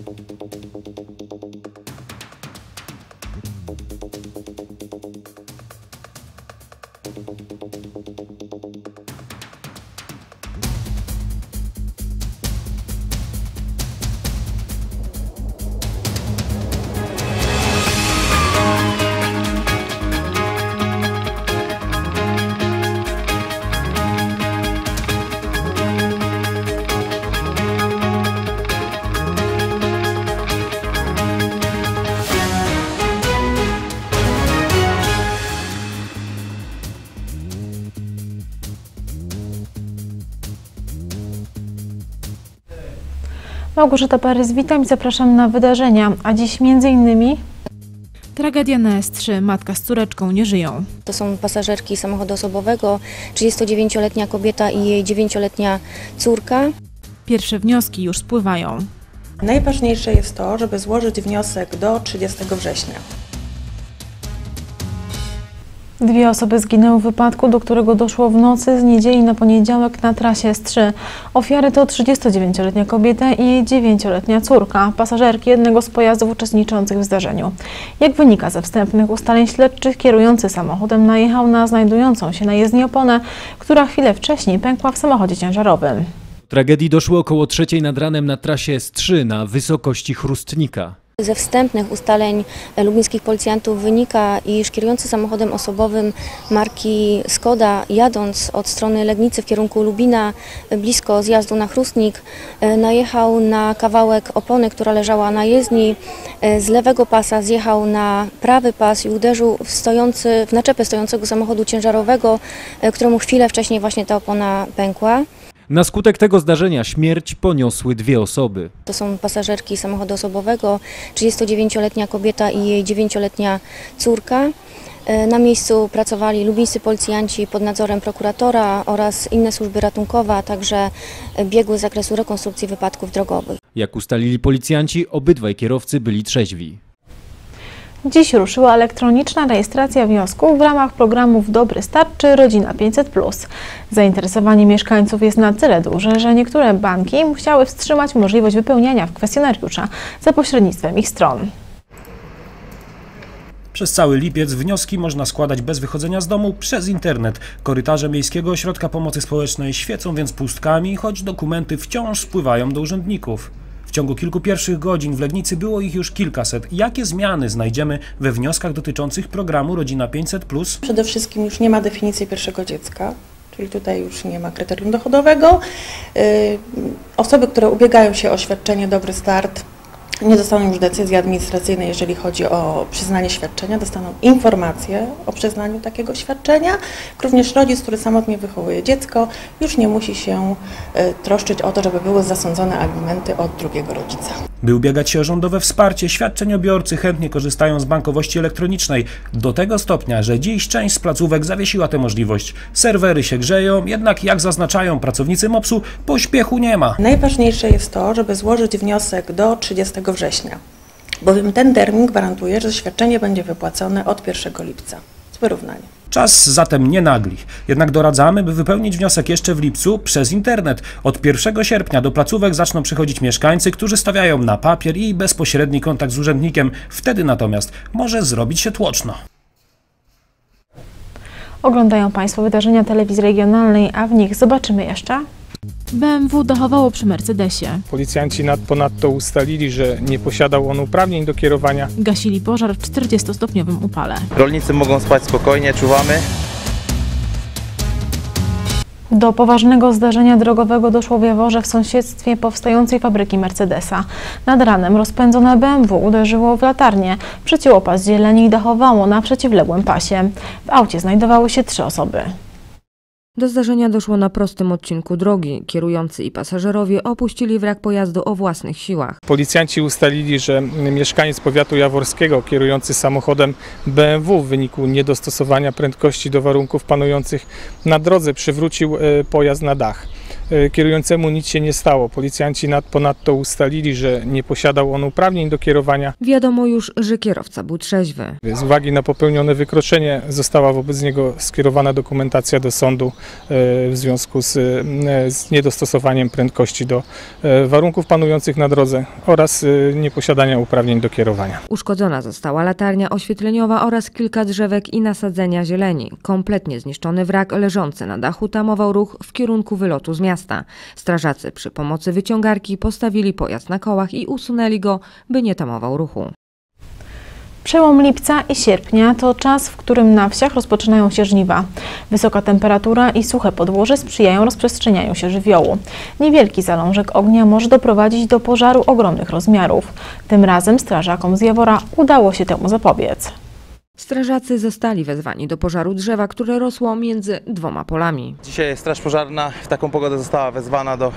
Małgorzata Parys, witam i zapraszam na wydarzenia, a dziś m.in. tragedia na S3, matka z córeczką nie żyją. To są pasażerki samochodu osobowego, 39-letnia kobieta i jej 9-letnia córka. Pierwsze wnioski już spływają. Najważniejsze jest to, żeby złożyć wniosek do 30 września. 2 osoby zginęły w wypadku, do którego doszło w nocy z niedzieli na poniedziałek na trasie S3. Ofiary to 39-letnia kobieta i jej 9-letnia córka, pasażerki jednego z pojazdów uczestniczących w zdarzeniu. Jak wynika ze wstępnych ustaleń śledczych, kierujący samochodem najechał na znajdującą się na jezdni oponę, która chwilę wcześniej pękła w samochodzie ciężarowym. Do tragedii doszło około 3:00 nad ranem na trasie S3 na wysokości Chrustnika. Ze wstępnych ustaleń lubińskich policjantów wynika, iż kierujący samochodem osobowym marki Skoda, jadąc od strony Legnicy w kierunku Lubina, blisko zjazdu na Chrustnik, najechał na kawałek opony, która leżała na jezdni. Z lewego pasa zjechał na prawy pas i uderzył w naczepę stojącego samochodu ciężarowego, któremu chwilę wcześniej właśnie ta opona pękła. Na skutek tego zdarzenia śmierć poniosły 2 osoby. To są pasażerki samochodu osobowego, 39-letnia kobieta i jej 9-letnia córka. Na miejscu pracowali lubińscy policjanci pod nadzorem prokuratora oraz inne służby ratunkowe, a także biegły z zakresu rekonstrukcji wypadków drogowych. Jak ustalili policjanci, obydwaj kierowcy byli trzeźwi. Dziś ruszyła elektroniczna rejestracja wniosków w ramach programów Dobry Start czy Rodzina 500+. Zainteresowanie mieszkańców jest na tyle duże, że niektóre banki musiały wstrzymać możliwość wypełniania kwestionariusza za pośrednictwem ich stron. Przez cały lipiec wnioski można składać bez wychodzenia z domu przez internet. Korytarze Miejskiego Ośrodka Pomocy Społecznej świecą więc pustkami, choć dokumenty wciąż spływają do urzędników. W ciągu kilku pierwszych godzin w Legnicy było ich już kilkaset. Jakie zmiany znajdziemy we wnioskach dotyczących programu Rodzina 500+? Przede wszystkim już nie ma definicji pierwszego dziecka, czyli tutaj już nie ma kryterium dochodowego. Osoby, które ubiegają się o świadczenie Dobry Start, nie dostaną już decyzji administracyjnej, jeżeli chodzi o przyznanie świadczenia, dostaną informację o przyznaniu takiego świadczenia. Również rodzic, który samotnie wychowuje dziecko, już nie musi się troszczyć o to, żeby były zasądzone alimenty od drugiego rodzica. By ubiegać się o rządowe wsparcie, świadczeniobiorcy chętnie korzystają z bankowości elektronicznej. Do tego stopnia, że dziś część z placówek zawiesiła tę możliwość. Serwery się grzeją, jednak jak zaznaczają pracownicy MOPS-u, pośpiechu nie ma. Najważniejsze jest to, żeby złożyć wniosek do 30 września, bowiem ten termin gwarantuje, że świadczenie będzie wypłacone od 1 lipca z wyrównaniem. Czas zatem nie nagli. Jednak doradzamy, by wypełnić wniosek jeszcze w lipcu przez internet. Od 1 sierpnia do placówek zaczną przychodzić mieszkańcy, którzy stawiają na papier i bezpośredni kontakt z urzędnikiem. Wtedy natomiast może zrobić się tłoczno. Oglądają Państwo wydarzenia telewizji regionalnej, a w nich zobaczymy jeszcze. BMW dachowało przy Mercedesie. Policjanci ponadto ustalili, że nie posiadał on uprawnień do kierowania. Gasili pożar w 40-stopniowym upale. Rolnicy mogą spać spokojnie, czuwamy. Do poważnego zdarzenia drogowego doszło w Jaworze w sąsiedztwie powstającej fabryki Mercedesa. Nad ranem rozpędzone BMW uderzyło w latarnię, przecięło pas zieleni i dachowało na przeciwległym pasie. W aucie znajdowały się 3 osoby. Do zdarzenia doszło na prostym odcinku drogi. Kierujący i pasażerowie opuścili wrak pojazdu o własnych siłach. Policjanci ustalili, że mieszkaniec powiatu jaworskiego kierujący samochodem BMW w wyniku niedostosowania prędkości do warunków panujących na drodze przywrócił pojazd na dach. Kierującemu nic się nie stało. Policjanci ponadto ustalili, że nie posiadał on uprawnień do kierowania. Wiadomo już, że kierowca był trzeźwy. Z uwagi na popełnione wykroczenie została wobec niego skierowana dokumentacja do sądu w związku z niedostosowaniem prędkości do warunków panujących na drodze oraz nieposiadania uprawnień do kierowania. Uszkodzona została latarnia oświetleniowa oraz kilka drzewek i nasadzenia zieleni. Kompletnie zniszczony wrak leżący na dachu tamował ruch w kierunku wylotu z miasta. Strażacy przy pomocy wyciągarki postawili pojazd na kołach i usunęli go, by nie tamował ruchu. Przełom lipca i sierpnia to czas, w którym na wsiach rozpoczynają się żniwa. Wysoka temperatura i suche podłoże sprzyjają rozprzestrzenianiu się żywiołu. Niewielki zalążek ognia może doprowadzić do pożaru ogromnych rozmiarów. Tym razem strażakom z Jawora udało się temu zapobiec. Strażacy zostali wezwani do pożaru drzewa, które rosło między dwoma polami. Dzisiaj Straż Pożarna w taką pogodę została wezwana do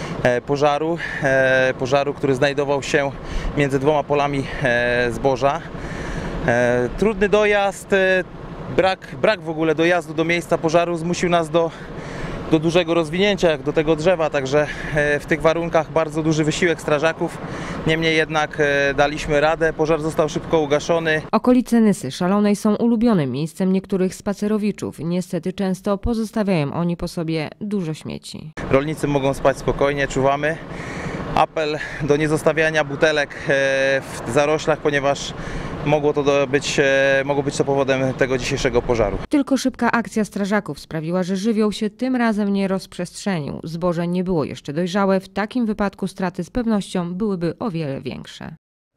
pożaru, który znajdował się między dwoma polami zboża. Trudny dojazd, brak w ogóle dojazdu do miejsca pożaru zmusił nas do dużego rozwinięcia jak do tego drzewa, także w tych warunkach bardzo duży wysiłek strażaków. Niemniej jednak daliśmy radę, pożar został szybko ugaszony. Okolice Nysy Szalonej są ulubionym miejscem niektórych spacerowiczów. Niestety często pozostawiają oni po sobie dużo śmieci. Rolnicy mogą spać spokojnie, czuwamy. Apel do niezostawiania butelek w zaroślach, ponieważ mogło być to powodem tego dzisiejszego pożaru. Tylko szybka akcja strażaków sprawiła, że żywioł się tym razem nie rozprzestrzenił. Zboże nie było jeszcze dojrzałe, w takim wypadku straty z pewnością byłyby o wiele większe.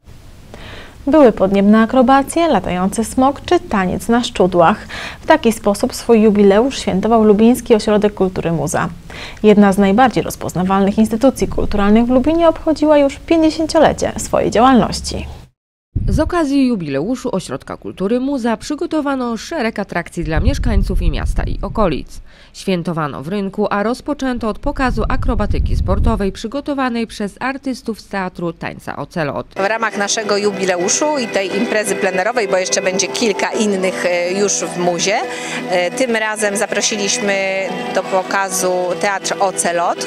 Były podniebne akrobacje, latający smok czy taniec na szczudłach. W taki sposób swój jubileusz świętował Lubiński Ośrodek Kultury Muza. Jedna z najbardziej rozpoznawalnych instytucji kulturalnych w Lubinie obchodziła już 50-lecie swojej działalności. Z okazji jubileuszu Ośrodka Kultury Muza przygotowano szereg atrakcji dla mieszkańców i miasta i okolic. Świętowano w rynku, a rozpoczęto od pokazu akrobatyki sportowej przygotowanej przez artystów z Teatru Tańca Ocelot. W ramach naszego jubileuszu i tej imprezy plenerowej, bo jeszcze będzie kilka innych już w Muzie, tym razem zaprosiliśmy do pokazu Teatr Ocelot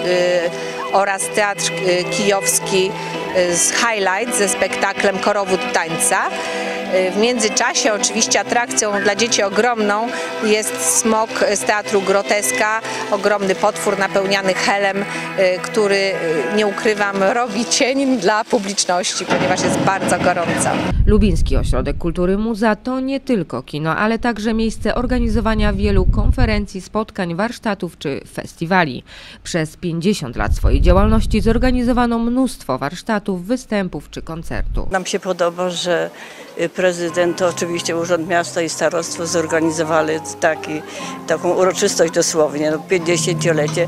oraz Teatr Kijowski z Highlight ze spektaklem Korowód Tańca. W międzyczasie oczywiście atrakcją dla dzieci ogromną jest smok z Teatru Groteska, ogromny potwór napełniany helem, który, nie ukrywam, robi cień dla publiczności, ponieważ jest bardzo gorąco. Lubiński Ośrodek Kultury Muza to nie tylko kino, ale także miejsce organizowania wielu konferencji, spotkań, warsztatów czy festiwali. Przez 50 lat swojej działalności zorganizowano mnóstwo warsztatów, występów czy koncertów. Nam się podoba, że prezydent, oczywiście Urząd Miasta i Starostwo zorganizowali taką uroczystość dosłownie, 50-lecie.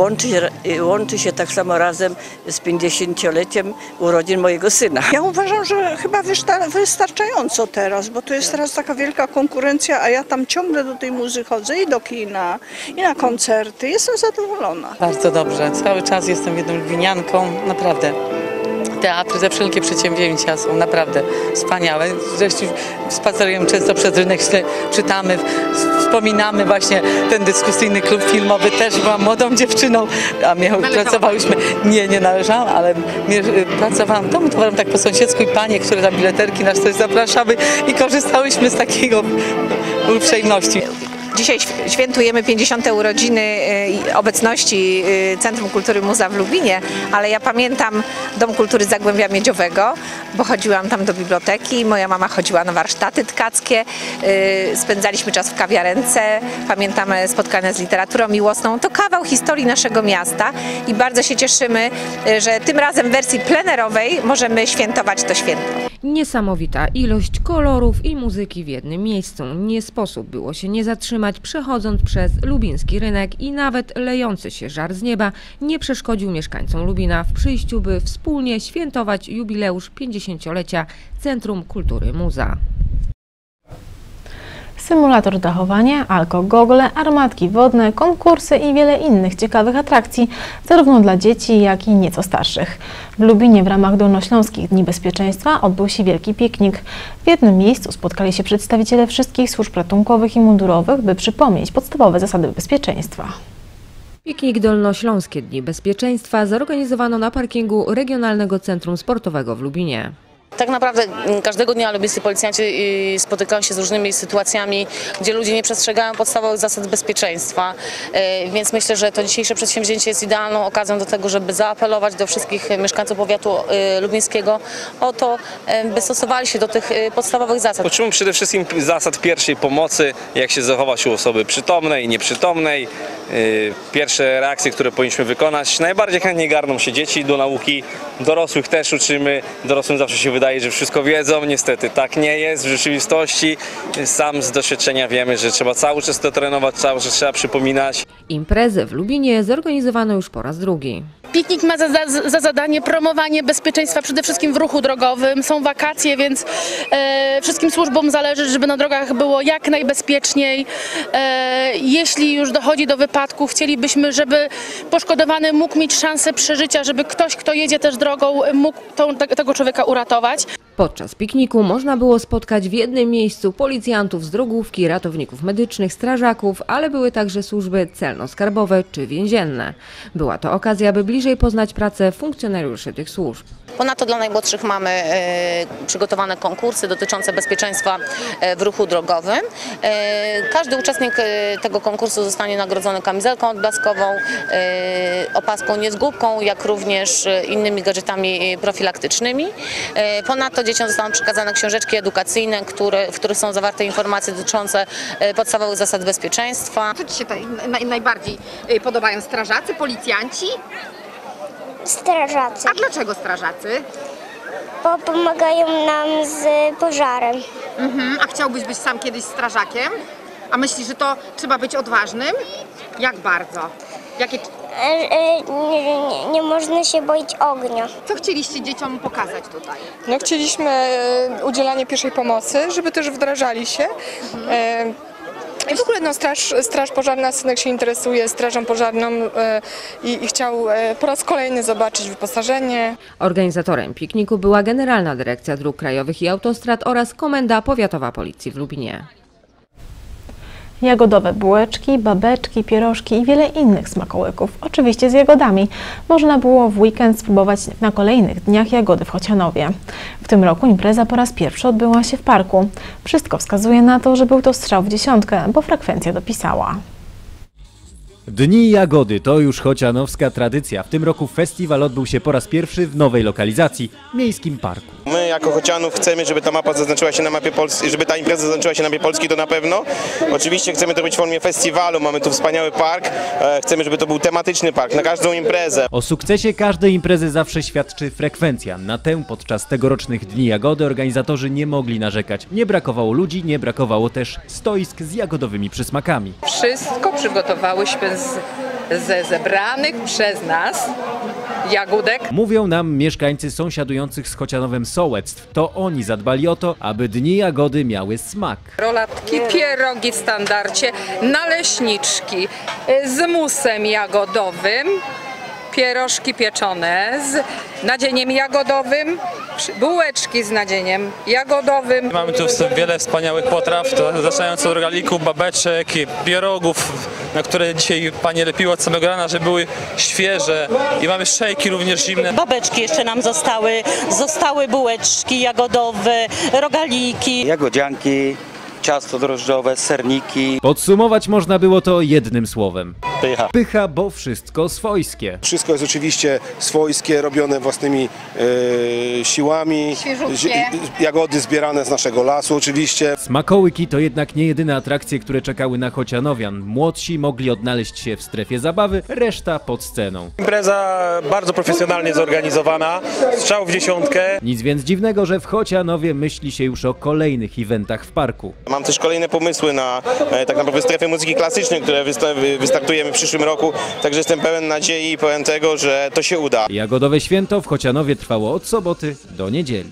Łączy się tak samo razem z 50-leciem urodzin mojego syna. Ja uważam, że chyba wystarczająco teraz, bo to jest teraz taka wielka konkurencja, a ja tam ciągle do tej muzy chodzę i do kina, i na koncerty. Jestem zadowolona. Bardzo dobrze. Cały czas jestem jedną lubinianką, naprawdę. Teatry, te wszelkie przedsięwzięcia są naprawdę wspaniałe. Zresztą spacerujemy często przez rynek, czytamy, wspominamy właśnie ten dyskusyjny klub filmowy. Też byłam młodą dziewczyną, a pracowałyśmy, nie należałam, ale pracowałam w domu towarem tak po sąsiedzku i panie, które za bileterki nas też zapraszały i korzystałyśmy z takiego uprzejmości. Dzisiaj świętujemy 50. urodziny obecności Centrum Kultury Muza w Lubinie, ale ja pamiętam Dom Kultury Zagłębia Miedziowego, bo chodziłam tam do biblioteki, moja mama chodziła na warsztaty tkackie, spędzaliśmy czas w kawiarence, pamiętamy spotkania z literaturą miłosną. To kawał historii naszego miasta i bardzo się cieszymy, że tym razem w wersji plenerowej możemy świętować to święto. Niesamowita ilość kolorów i muzyki w jednym miejscu. Nie sposób było się nie zatrzymać, przechodząc przez lubiński rynek i nawet lejący się żar z nieba nie przeszkodził mieszkańcom Lubina w przyjściu, by wspólnie świętować jubileusz 50-lecia Centrum Kultury Muza. Symulator dachowania, alkogogle, armatki wodne, konkursy i wiele innych ciekawych atrakcji, zarówno dla dzieci, jak i nieco starszych. W Lubinie w ramach Dolnośląskich Dni Bezpieczeństwa odbył się wielki piknik. W jednym miejscu spotkali się przedstawiciele wszystkich służb ratunkowych i mundurowych, by przypomnieć podstawowe zasady bezpieczeństwa. Piknik Dolnośląskie Dni Bezpieczeństwa zorganizowano na parkingu Regionalnego Centrum Sportowego w Lubinie. Tak naprawdę każdego dnia lubińscy policjanci spotykają się z różnymi sytuacjami, gdzie ludzie nie przestrzegają podstawowych zasad bezpieczeństwa, więc myślę, że to dzisiejsze przedsięwzięcie jest idealną okazją do tego, żeby zaapelować do wszystkich mieszkańców powiatu lubińskiego o to, by stosowali się do tych podstawowych zasad. Uczymy przede wszystkim zasad pierwszej pomocy, jak się zachować u osoby przytomnej, nieprzytomnej, pierwsze reakcje, które powinniśmy wykonać. Najbardziej chętnie garną się dzieci do nauki, dorosłych też uczymy, dorosłym zawsze się wydaje, że wszystko wiedzą, niestety tak nie jest w rzeczywistości. Sam z doświadczenia wiemy, że trzeba cały czas to trenować, cały czas trzeba przypominać. Imprezę w Lubinie zorganizowano już po raz drugi. Piknik ma za zadanie promowanie bezpieczeństwa przede wszystkim w ruchu drogowym. Są wakacje, więc wszystkim służbom zależy, żeby na drogach było jak najbezpieczniej. Jeśli już dochodzi do wypadku, chcielibyśmy, żeby poszkodowany mógł mieć szansę przeżycia, żeby ktoś, kto jedzie też drogą, mógł tego człowieka uratować. Podczas pikniku można było spotkać w jednym miejscu policjantów z drogówki, ratowników medycznych, strażaków, ale były także służby celno-skarbowe czy więzienne. Była to okazja, by bliżej poznać pracę funkcjonariuszy tych służb. Ponadto dla najmłodszych mamy przygotowane konkursy dotyczące bezpieczeństwa w ruchu drogowym. Każdy uczestnik tego konkursu zostanie nagrodzony kamizelką odblaskową, opaską niezgubką, jak również innymi gadżetami profilaktycznymi. Ponadto dzieciom zostaną przekazane książeczki edukacyjne, w których są zawarte informacje dotyczące podstawowych zasad bezpieczeństwa. Co Ci się najbardziej podobają? Strażacy, policjanci? Strażacy. A dlaczego strażacy? Bo pomagają nam z pożarem. A chciałbyś być sam kiedyś strażakiem? A myślisz, że to trzeba być odważnym? Jak bardzo? Nie można się boić ognia. Co chcieliście dzieciom pokazać tutaj? No, chcieliśmy udzielanie pierwszej pomocy, żeby też wdrażali się. I w ogóle no, straż pożarna, synek się interesuje strażą pożarną i chciał po raz kolejny zobaczyć wyposażenie. Organizatorem pikniku była Generalna Dyrekcja Dróg Krajowych i Autostrad oraz Komenda Powiatowa Policji w Lubinie. Jagodowe bułeczki, babeczki, pierożki i wiele innych smakołyków, oczywiście z jagodami. Można było w weekend spróbować na kolejnych dniach jagody w Chocianowie. W tym roku impreza po raz pierwszy odbyła się w parku. Wszystko wskazuje na to, że był to strzał w dziesiątkę, bo frekwencja dopisała. Dni Jagody to już chocianowska tradycja. W tym roku festiwal odbył się po raz pierwszy w nowej lokalizacji, Miejskim Parku. My jako Chocianów chcemy, żeby ta mapa zaznaczyła się na mapie Polski, żeby ta impreza zaznaczyła się na mapie Polski, to na pewno. Oczywiście chcemy to robić w formie festiwalu, mamy tu wspaniały park, chcemy, żeby to był tematyczny park na każdą imprezę. O sukcesie każdej imprezy zawsze świadczy frekwencja. Na tę podczas tegorocznych Dni Jagody organizatorzy nie mogli narzekać. Nie brakowało ludzi, nie brakowało też stoisk z jagodowymi przysmakami. Wszystko przygotowałyśmy ze zebranych przez nas jagódek. Mówią nam mieszkańcy sąsiadujących z Chocianowem sołectw. To oni zadbali o to, aby Dni Jagody miały smak. Rolatki, pierogi w standardzie, naleśniczki z musem jagodowym, pierożki pieczone z nadzieniem jagodowym, bułeczki z nadzieniem jagodowym. Mamy tu wiele wspaniałych potraw, zaczynając od rogalików, babeczek, pierogów, na które dzisiaj panie lepiły od samego rana, żeby były świeże, i mamy szejki również zimne. Babeczki jeszcze nam zostały bułeczki jagodowe, rogaliki. Jagodzianki, ciasto drożdżowe, serniki. Podsumować można było to jednym słowem. Pycha. Pycha, bo wszystko swojskie. Wszystko jest oczywiście swojskie, robione własnymi siłami. Jagody zbierane z naszego lasu oczywiście. Smakołyki to jednak nie jedyne atrakcje, które czekały na chocianowian. Młodsi mogli odnaleźć się w strefie zabawy, reszta pod sceną. Impreza bardzo profesjonalnie zorganizowana, strzał w dziesiątkę. Nic więc dziwnego, że w Chocianowie myśli się już o kolejnych eventach w parku. Mam też kolejne pomysły na tak naprawdę strefę muzyki klasycznej, które wystartujemy w przyszłym roku, także jestem pełen nadziei i pełen tego, że to się uda. Jagodowe święto w Chocianowie trwało od soboty do niedzieli.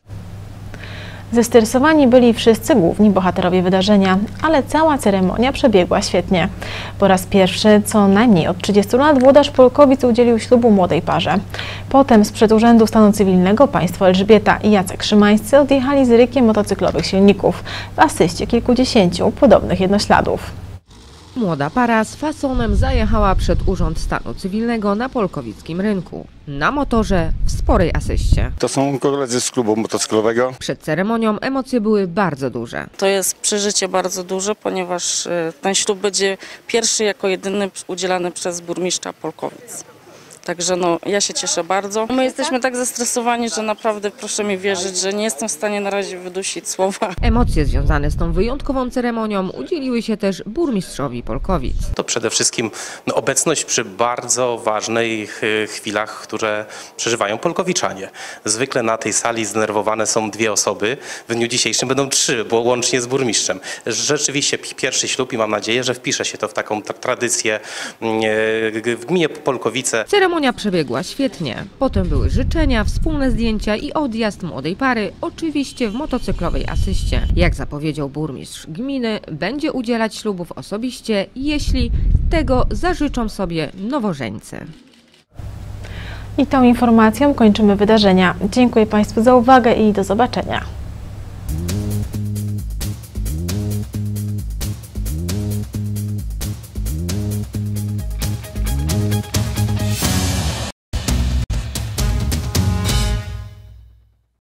Zestresowani byli wszyscy główni bohaterowie wydarzenia, ale cała ceremonia przebiegła świetnie. Po raz pierwszy co najmniej od 30 lat włodarz Polkowic udzielił ślubu młodej parze. Potem sprzed Urzędu Stanu Cywilnego państwo Elżbieta i Jacek Szymańscy odjechali z rykiem motocyklowych silników w asyście kilkudziesięciu podobnych jednośladów. Młoda para z fasonem zajechała przed Urząd Stanu Cywilnego na Polkowickim Rynku. Na motorze w sporej asyście. To są koledzy z klubu motocyklowego. Przed ceremonią emocje były bardzo duże. To jest przeżycie bardzo duże, ponieważ ten ślub będzie pierwszy jako jedyny udzielany przez burmistrza Polkowic. Także ja się cieszę bardzo. My jesteśmy tak zestresowani, że naprawdę proszę mi wierzyć, że nie jestem w stanie na razie wydusić słowa. Emocje związane z tą wyjątkową ceremonią udzieliły się też burmistrzowi Polkowic. To przede wszystkim obecność przy bardzo ważnych chwilach, które przeżywają polkowiczanie. Zwykle na tej sali zdenerwowane są 2 osoby, w dniu dzisiejszym będą 3, bo łącznie z burmistrzem. Rzeczywiście pierwszy ślub i mam nadzieję, że wpisze się to w taką tradycję w gminie Polkowice. Ceremonia przebiegła świetnie. Potem były życzenia, wspólne zdjęcia i odjazd młodej pary, oczywiście w motocyklowej asyście. Jak zapowiedział burmistrz gminy, będzie udzielać ślubów osobiście, jeśli tego zażyczą sobie nowożeńcy. I tą informacją kończymy wydarzenia. Dziękuję Państwu za uwagę i do zobaczenia.